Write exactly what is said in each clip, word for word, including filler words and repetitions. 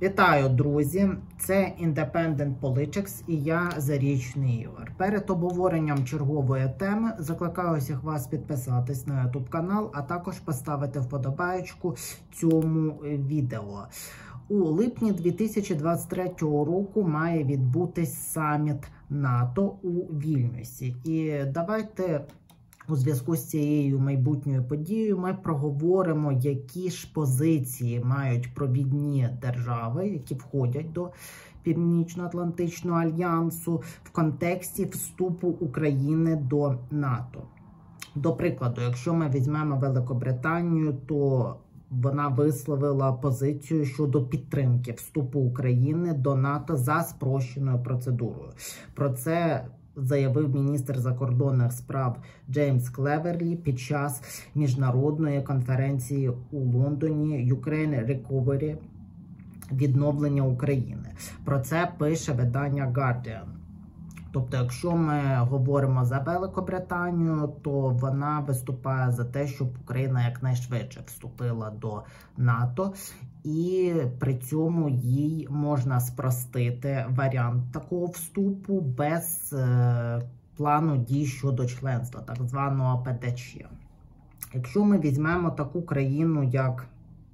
Вітаю, друзі! Це Independent Politics і я Зарічний Ігор. Перед обговоренням чергової теми закликаю всіх вас підписатись на YouTube канал, а також поставити вподобаєчку цьому відео. У липні дві тисячі двадцять третього року має відбутись саміт НАТО у Вільнюсі. І давайте у зв'язку з цією майбутньою подією ми проговоримо, які ж позиції мають провідні держави, які входять до Північно-Атлантичного альянсу в контексті вступу України до НАТО. До прикладу, якщо ми візьмемо Великобританію, то вона висловила позицію щодо підтримки вступу України до НАТО за спрощеною процедурою. Про це заявив міністр закордонних справ Джеймс Клеверлі під час міжнародної конференції у Лондоні «Ukraine Recovery» – відновлення України. Про це пише видання Guardian. Тобто, якщо ми говоримо за Великобританію, то вона виступає за те, щоб Україна якнайшвидше вступила до НАТО, і при цьому їй можна спростити варіант такого вступу без е, плану дій щодо членства, так званого Пе Де Че. Якщо ми візьмемо таку країну, як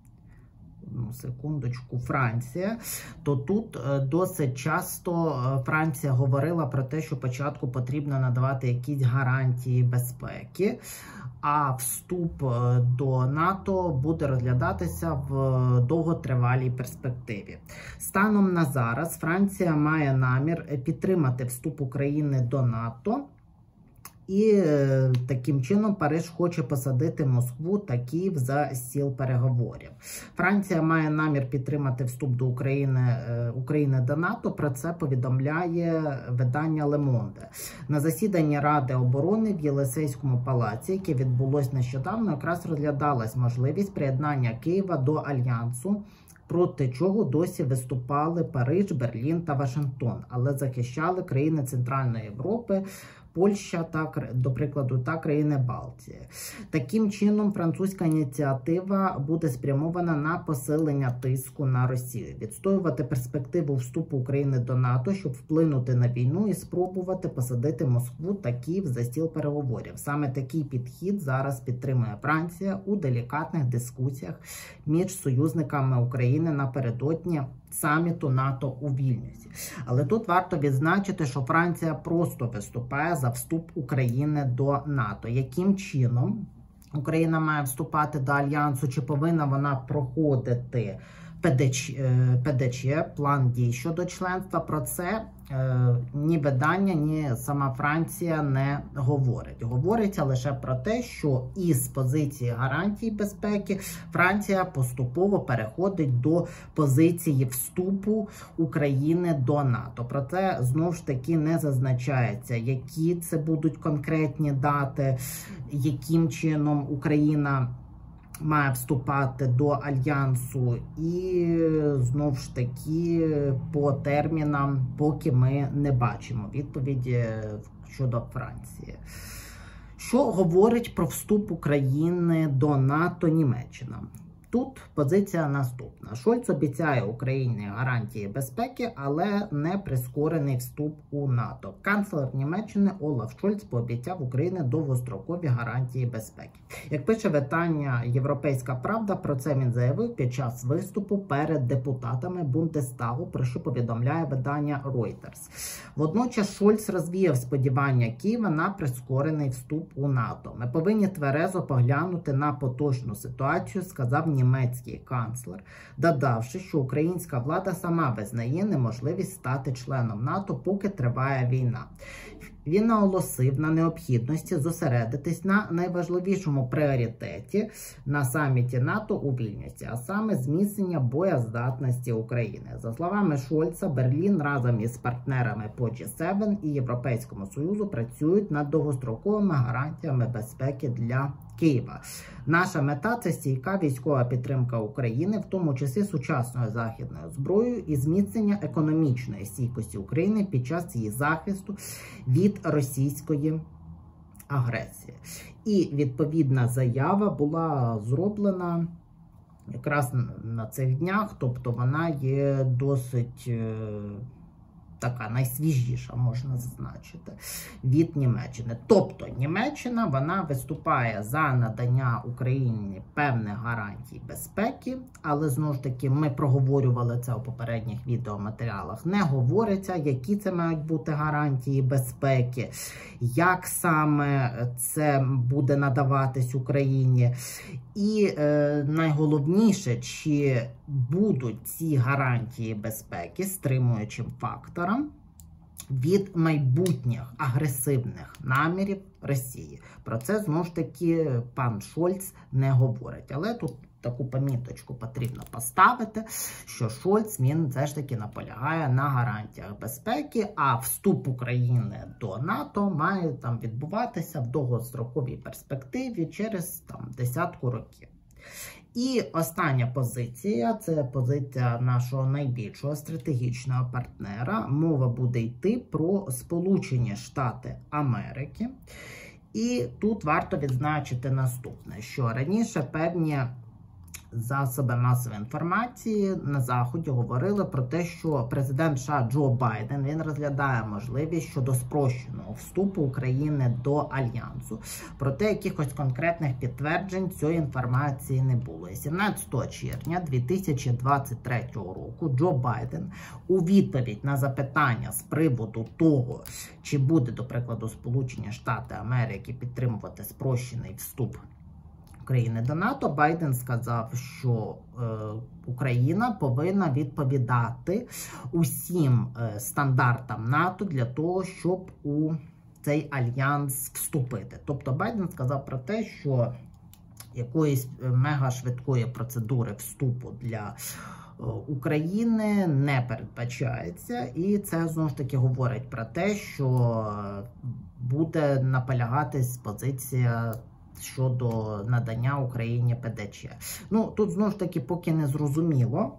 Ну, секундочку, Франція, то тут досить часто Франція говорила про те, що спочатку потрібно надавати якісь гарантії безпеки, а вступ до НАТО буде розглядатися в довготривалій перспективі. Станом на зараз Франція має намір підтримати вступ України до НАТО, і е, таким чином Париж хоче посадити Москву та Київ за стіл переговорів. Франція має намір підтримати вступ до України, е, України до НАТО. Про це повідомляє видання Le Monde. На засіданні Ради оборони в Єлисейському палаці, яке відбулось нещодавно, якраз розглядалась можливість приєднання Києва до Альянсу, проти чого досі виступали Париж, Берлін та Вашингтон, але захищали країни Центральної Європи, Польща, та, до прикладу, та країни Балтії. Таким чином, французька ініціатива буде спрямована на посилення тиску на Росію, відстоювати перспективу вступу України до НАТО, щоб вплинути на війну і спробувати посадити Москву та Київ за стіл переговорів. Саме такий підхід зараз підтримує Франція у делікатних дискусіях між союзниками України напередодні саміту НАТО у Вільнюсі. Але тут варто відзначити, що Франція просто виступає за вступ України до НАТО. Яким чином Україна має вступати до Альянсу, чи повинна вона проходити Пе Де Че, Пе Де Че, план дій щодо членства, про це е, ні видання, ні сама Франція не говорить. Говориться лише про те, що із позиції гарантій безпеки Франція поступово переходить до позиції вступу України до НАТО. Про це знову ж таки не зазначається, які це будуть конкретні дати, яким чином Україна має вступати до Альянсу, і знову ж таки по термінам поки ми не бачимо відповіді щодо Франції. Що говорить про вступ України до НАТО Німеччина? Тут позиція наступна. Шольц обіцяє Україні гарантії безпеки, але не прискорений вступ у НАТО. Канцлер Німеччини Олаф Шольц пообіцяв Україні довгострокові гарантії безпеки. Як пише видання «Європейська правда», про це він заявив під час виступу перед депутатами Бундестагу, про що повідомляє видання Reuters. Водночас Шольц розвіяв сподівання Києва на прискорений вступ у НАТО. Ми повинні тверезо поглянути на поточну ситуацію, сказав німецький канцлер, додавши, що українська влада сама визнає неможливість стати членом НАТО, поки триває війна. Він наголосив на необхідності зосередитись на найважливішому пріоритеті на саміті НАТО у Вільнюсі, а саме зміцнення боєздатності України. За словами Шольца, Берлін разом із партнерами по Джі севен і Європейському Союзу працюють над довгостроковими гарантіями безпеки для Києва. Наша мета – це стійка військова підтримка України, в тому числі сучасною західною зброєю, і зміцнення економічної стійкості України під час її захисту від російської агресії. І відповідна заява була зроблена якраз на цих днях, тобто вона є досить така найсвіжіша, можна зазначити, від Німеччини. Тобто Німеччина, вона виступає за надання Україні певних гарантій безпеки, але, знову ж таки, ми проговорювали це у попередніх відеоматеріалах. Не говориться, які це мають бути гарантії безпеки, як саме це буде надаватись Україні. І е, найголовніше, чи будуть ці гарантії безпеки стримуючим фактором від майбутніх агресивних намірів Росії. Про це, знову ж таки, пан Шольц не говорить. Але тут таку поміточку потрібно поставити, що Шольц, він все ж таки наполягає на гарантіях безпеки, а вступ України до НАТО має там відбуватися в довгостроковій перспективі через там десятку років. І остання позиція, це позиція нашого найбільшого стратегічного партнера. Мова буде йти про Сполучені Штати Америки. І тут варто відзначити наступне, що раніше певні засоби масової інформації на Заході говорили про те, що президент США Джо Байден, він розглядає можливість щодо спрощеного вступу України до Альянсу. Проте якихось конкретних підтверджень цієї інформації не було. І сімнадцятого червня дві тисячі двадцять третього року Джо Байден у відповідь на запитання з приводу того, чи буде, до прикладу, Сполучені Штати Америки підтримувати спрощений вступ України до НАТО, Байден сказав, що е, Україна повинна відповідати усім е, стандартам НАТО для того, щоб у цей альянс вступити. Тобто Байден сказав про те, що якоїсь мега швидкої процедури вступу для е, України не передбачається. І це, знову ж таки, говорить про те, що буде наполягатись позиція щодо надання Україні Пе Де Че. Ну, тут, знову ж таки, поки не зрозуміло,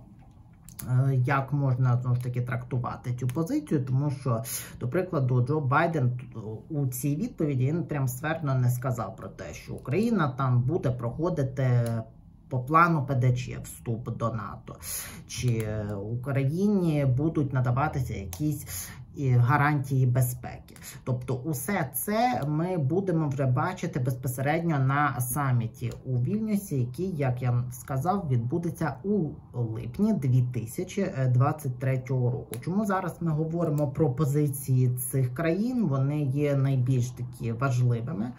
як можна, знову ж таки, трактувати цю позицію, тому що, до прикладу, Джо Байден у цій відповіді, він прям ствердно не сказав про те, що Україна там буде проходити по плану Пе Де Че вступ до НАТО, чи Україні будуть надаватися якісь гарантії безпеки. Тобто усе це ми будемо вже бачити безпосередньо на саміті у Вільнюсі, який, як я сказав, відбудеться у липні дві тисячі двадцять третього року. Чому зараз ми говоримо про позиції цих країн? Вони є найбільш такі важливими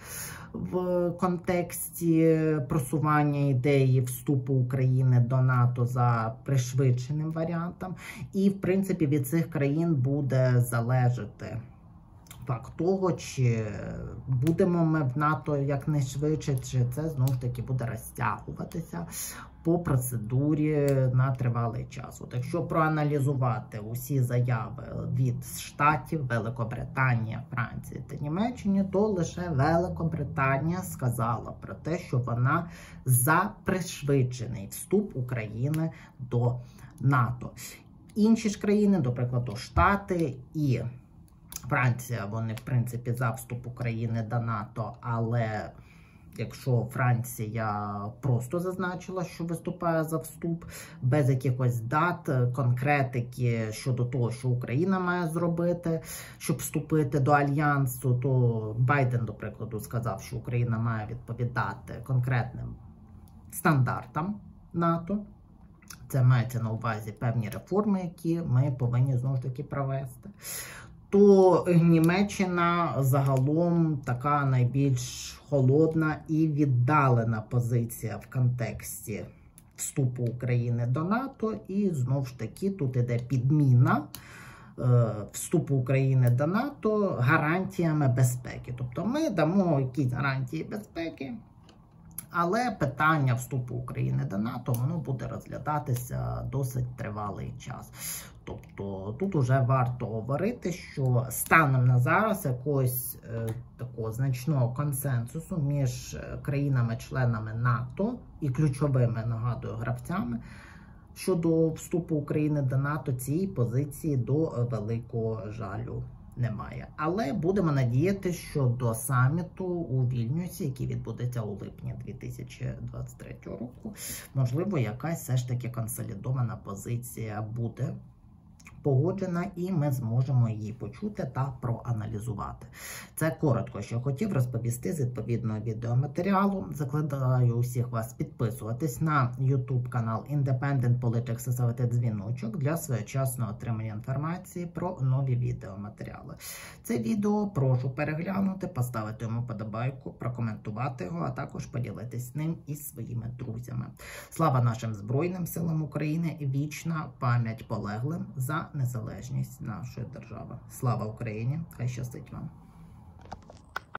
в контексті просування ідеї вступу України до НАТО за пришвидшеним варіантом. І, в принципі, від цих країн буде залежати факт того, чи будемо ми в НАТО якнайшвидше, чи це, знову ж таки, буде розтягуватися по процедурі на тривалий час. От якщо проаналізувати усі заяви від Штатів, Великобританії, Франції та Німеччини, то лише Великобританія сказала про те, що вона за пришвидшений вступ України до НАТО. Інші ж країни, до прикладу, Штати і Франція, вони, в принципі, за вступ України до НАТО, але якщо Франція просто зазначила, що виступає за вступ, без якихось дат, конкретики щодо того, що Україна має зробити, щоб вступити до Альянсу, то Байден, до прикладу, сказав, що Україна має відповідати конкретним стандартам НАТО. Це мається на увазі певні реформи, які ми повинні, знову ж таки, провести. То Німеччина загалом така найбільш холодна і віддалена позиція в контексті вступу України до НАТО. І, знову ж таки, тут іде підміна е, вступу України до НАТО гарантіями безпеки. Тобто ми дамо якісь гарантії безпеки, але питання вступу України до НАТО, воно буде розглядатися досить тривалий час. Тобто тут вже варто говорити, що станом на зараз якогось е, такого значного консенсусу між країнами-членами НАТО і ключовими, нагадую, гравцями щодо вступу України до НАТО цієї позиції до великого жалю немає. Але будемо надіятися, що до саміту у Вільнюсі, який відбудеться у липні дві тисячі двадцять третього року, можливо, якась все ж таки консолідована позиція буде погоджена, і ми зможемо її почути та проаналізувати. Це коротко, що хотів розповісти з відповідного відеоматеріалу. Закладаю усіх вас підписуватись на YouTube канал Independent Politics і ставити дзвіночок для своєчасного отримання інформації про нові відеоматеріали. Це відео прошу переглянути, поставити йому подобайку, прокоментувати його, а також поділитись ним із своїми друзями. Слава нашим Збройним силам України і вічна пам'ять полеглим за незалежність нашої держави. Слава Україні! Хай щастить вам!